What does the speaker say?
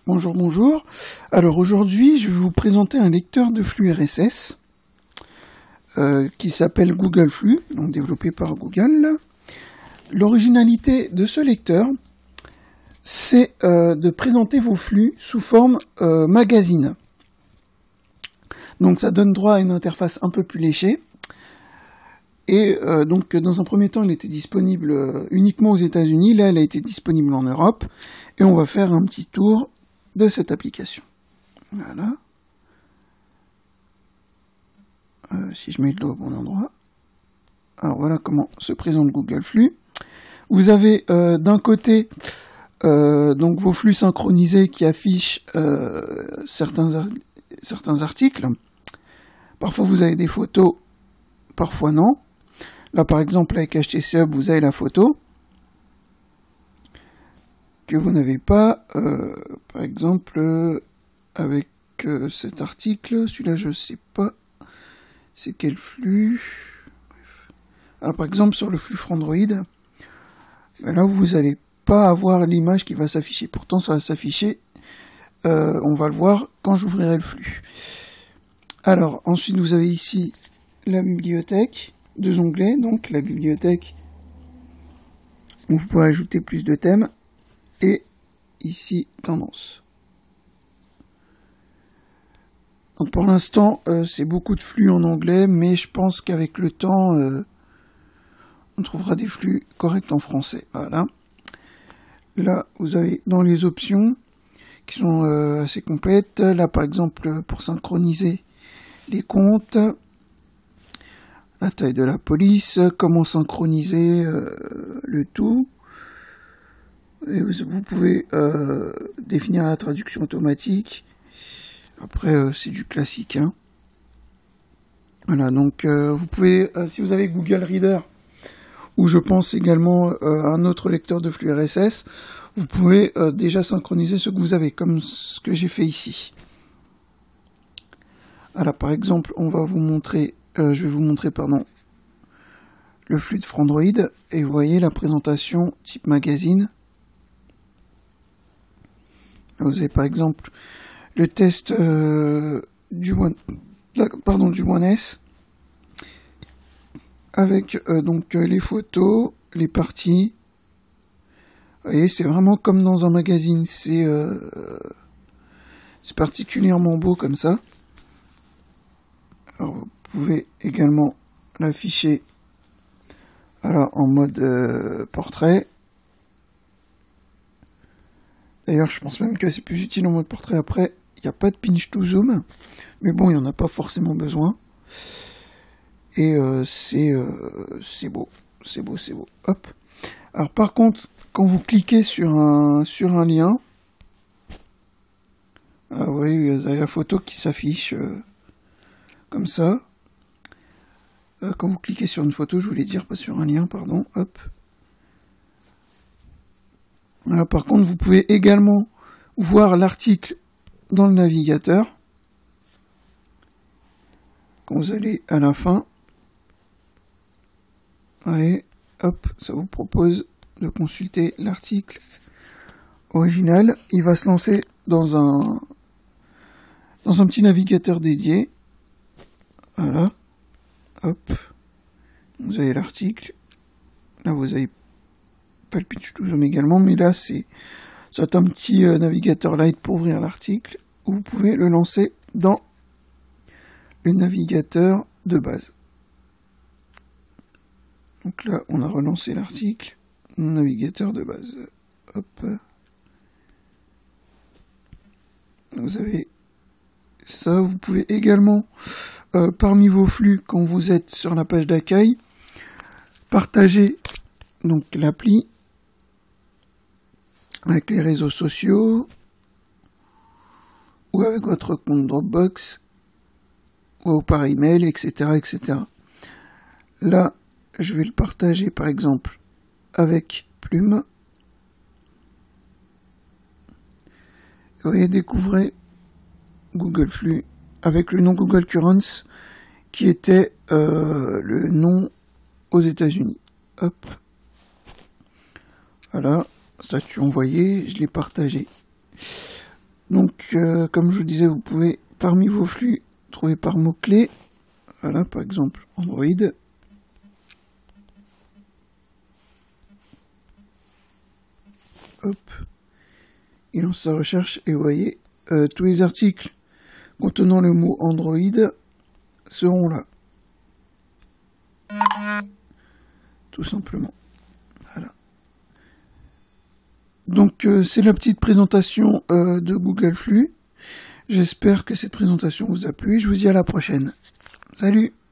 Bonjour, bonjour. Alors aujourd'hui, je vais vous présenter un lecteur de flux RSS qui s'appelle Google Flux, donc développé par Google. L'originalité de ce lecteur, c'est de présenter vos flux sous forme magazine. Donc ça donne droit à une interface un peu plus léchée. Et donc dans un premier temps, il était disponible uniquement aux États-Unis. Là, elle a été disponible en Europe. Et on va faire un petit tour de cette application. Voilà. Si je mets le doigt au bon endroit. Alors voilà comment se présente Google Flux. Vous avez d'un côté donc vos flux synchronisés qui affichent certains articles. Parfois vous avez des photos, parfois non. Là par exemple avec HTC Hub vous avez la photo que vous n'avez pas par exemple avec cet article. Celui-là je sais pas c'est quel flux. Bref. Alors par exemple sur le flux Frandroid, là vous n'allez pas avoir l'image qui va s'afficher. Pourtant ça va s'afficher, on va le voir quand j'ouvrirai le flux. Alors ensuite vous avez ici la bibliothèque, deux onglets, donc la bibliothèque où vous pouvez ajouter plus de thèmes, et ici tendance. Donc pour l'instant c'est beaucoup de flux en anglais, mais je pense qu'avec le temps on trouvera des flux corrects en français. Voilà. Là vous avez dans les options qui sont assez complètes. Là par exemple pour synchroniser les comptes, la taille de la police, comment synchroniser le tout. Et vous pouvez définir la traduction automatique. Après, c'est du classique. Hein. Voilà, donc vous pouvez, si vous avez Google Reader, ou je pense également un autre lecteur de flux RSS, vous pouvez déjà synchroniser ce que vous avez, comme ce que j'ai fait ici. Voilà, par exemple, on va vous montrer, je vais vous montrer, pardon, le flux de Frandroid, et vous voyez la présentation type magazine. Là, vous avez par exemple le test du One S avec donc les photos, les parties. Vous voyez, c'est vraiment comme dans un magazine. C'est particulièrement beau comme ça. Alors, vous pouvez également l'afficher en mode portrait. D'ailleurs, je pense même que c'est plus utile en mode portrait. Après, il n'y a pas de pinch to zoom. Mais bon, il n'y en a pas forcément besoin. Et c'est beau. C'est beau, c'est beau. Hop. Alors par contre, quand vous cliquez sur un lien, vous voyez, vous avez la photo qui s'affiche comme ça. Quand vous cliquez sur une photo, je voulais dire, pas sur un lien, pardon. Hop. Alors, par contre, vous pouvez également voir l'article dans le navigateur. Quand vous allez à la fin, et hop, ça vous propose de consulter l'article original. Il va se lancer dans un petit navigateur dédié. Voilà. Hop. Vous avez l'article. Là, vous avez pas le pitch to zoom également, mais là c'est un petit navigateur light pour ouvrir l'article, où vous pouvez le lancer dans le navigateur de base. Donc là on a relancé l'article, navigateur de base. Hop. Vous avez ça, vous pouvez également parmi vos flux, quand vous êtes sur la page d'accueil, partager donc l'appli avec les réseaux sociaux, ou avec votre compte Dropbox, ou par email, etc., etc. Là, je vais le partager, par exemple, avec Plume. Vous voyez, découvrez Google Flux avec le nom Google Currents, qui était le nom aux États-Unis. Hop. Voilà. Statut envoyé, je l'ai partagé. Donc, comme je vous disais, vous pouvez, parmi vos flux, trouver par mots-clés. Voilà, par exemple, Android. Hop. Il lance sa recherche et vous voyez, tous les articles contenant le mot Android seront là. Tout simplement. Voilà. Donc c'est la petite présentation de Google Flux. J'espère que cette présentation vous a plu et je vous dis à la prochaine. Salut!